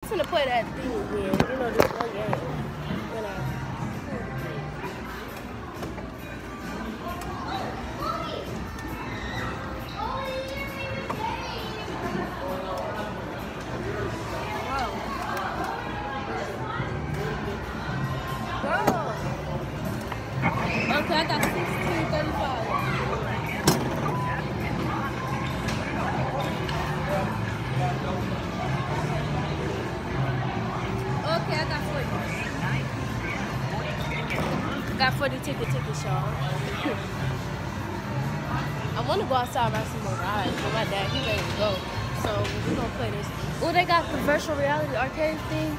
finna play that thing again. You know, this one game. You know. Okay, I got 16.35. Okay, I got 40. Got 40 tickets, y'all. I want to go outside and ride some more rides, but my dad, he ready to go. So we're going to play this. Oh, they got the virtual reality arcade thing.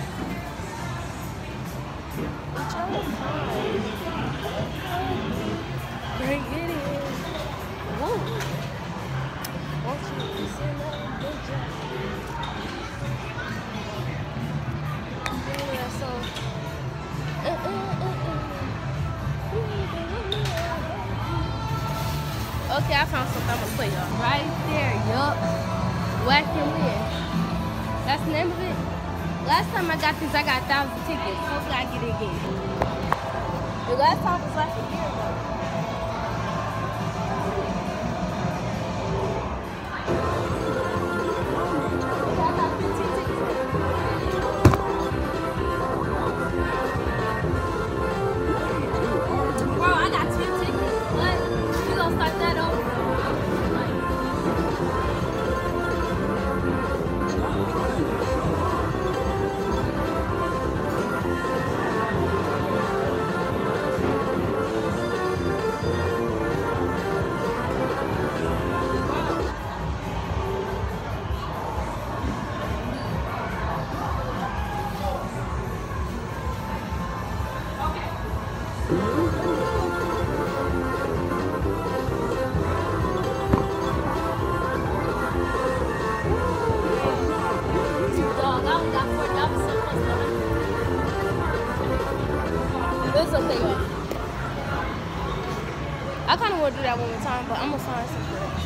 Which I was fine. Bring it in. Whoa. Won't you send that good job? Yeah, so. Okay, I found something I'm gonna play y'all. Right there, yup. Whack and win. That's the name of it. Last time I got this, I got 1,000 tickets. Hopefully I get it again. The last time was like a year ago. It's okay, y'all. I kind of want to do that one more time, but I'm going to find something else.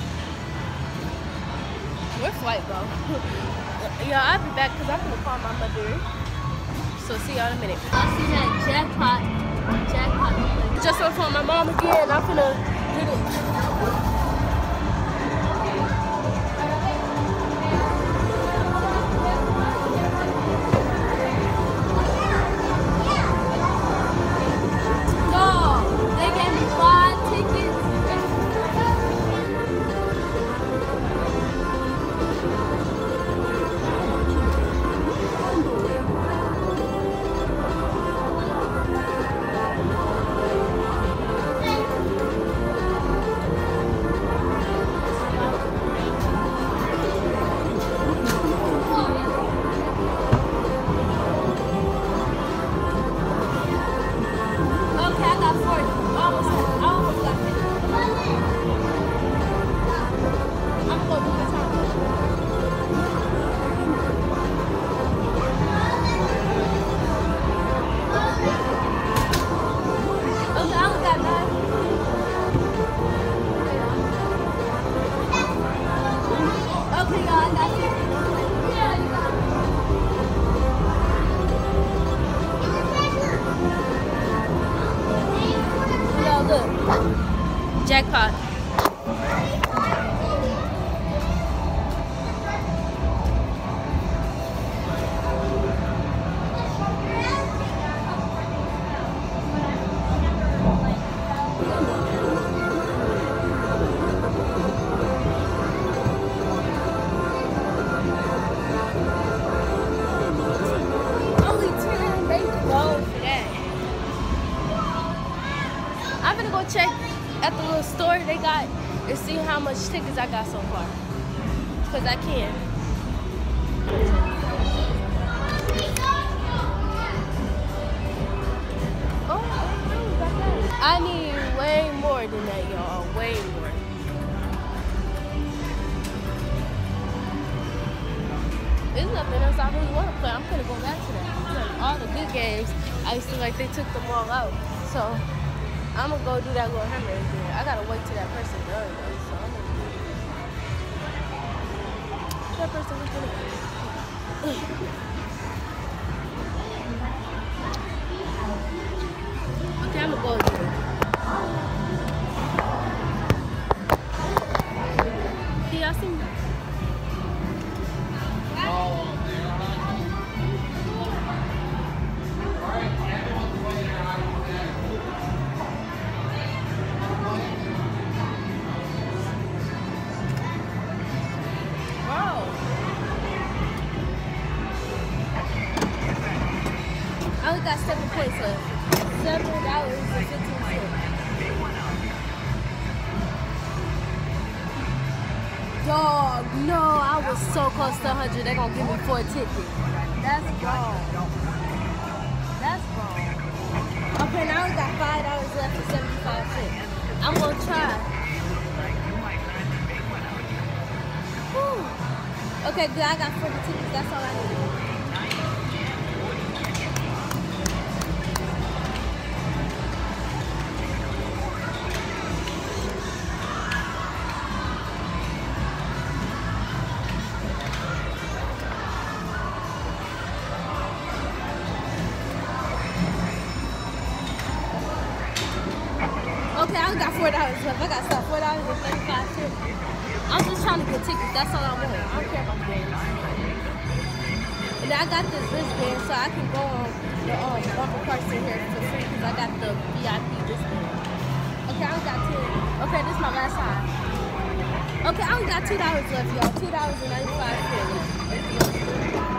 Where's flight go? Yeah, I'll be back because I'm going to call my mother. So see y'all in a minute. I see that jackpot. Just on the phone with my mom again. I'm going to get it. Jackpot. Only 10 days to go for that. I'm gonna go check at the little store they got and see how much tickets I got so far. Because I can. Oh, I need way more than that, y'all. Way more. There's nothing else I really want to play. I'm going to go back to that. Like, all the good games, I used to like they took them all out. So I'm going to go do that little hammer again. I got to wait till that person done, though. So I'm going to do that person was going to I only got 7 points left. $7.15. Dog, no, I was so close to 100. They're gonna give me 4 tickets. That's wrong. That's wrong. Okay, now we got $5 left for 75 cents. I'm gonna try. Whew. Okay, good. I got 40 tickets. That's all I need. Okay, I only got $4 left. I got stuff. $4.35. I'm just trying to get tickets. That's all I want. I don't care about the games. And then I got this wristband so I can go on the bumper cars in here for free because I got the VIP wristband. Okay, I only got 10. Okay, this is my last time. Okay, I only got $2 left, y'all. $2.95.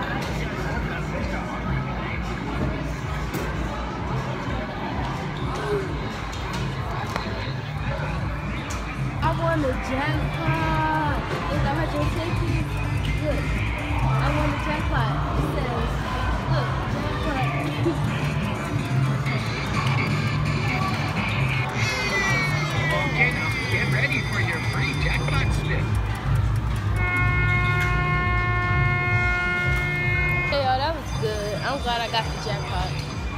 I won the jackpot. It's 150. Look, I won the jackpot. It says, look, jackpot. Okay, now get ready for your free jackpot spin. Hey, y'all, that was good. I'm glad I got the jackpot.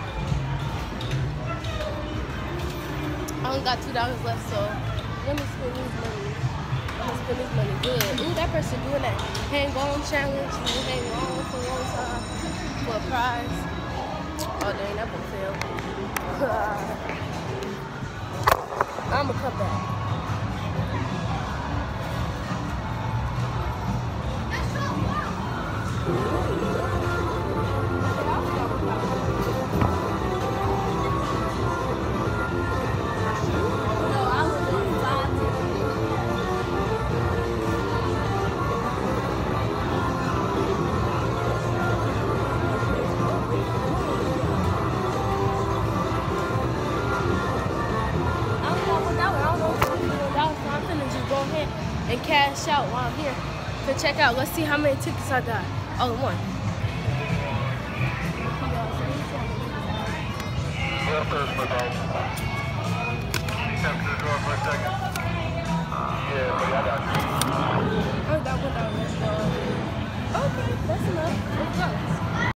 I only got $2 left, so let me spend this money. I'm gonna spend this money good. Ooh, that person doing that hang on challenge. You hang on for one time for a prize. Oh dang, that one failed. I'ma come back. And cash out while I'm here to check out. Let's see how many tickets I got. All in one. Step to the door for a second.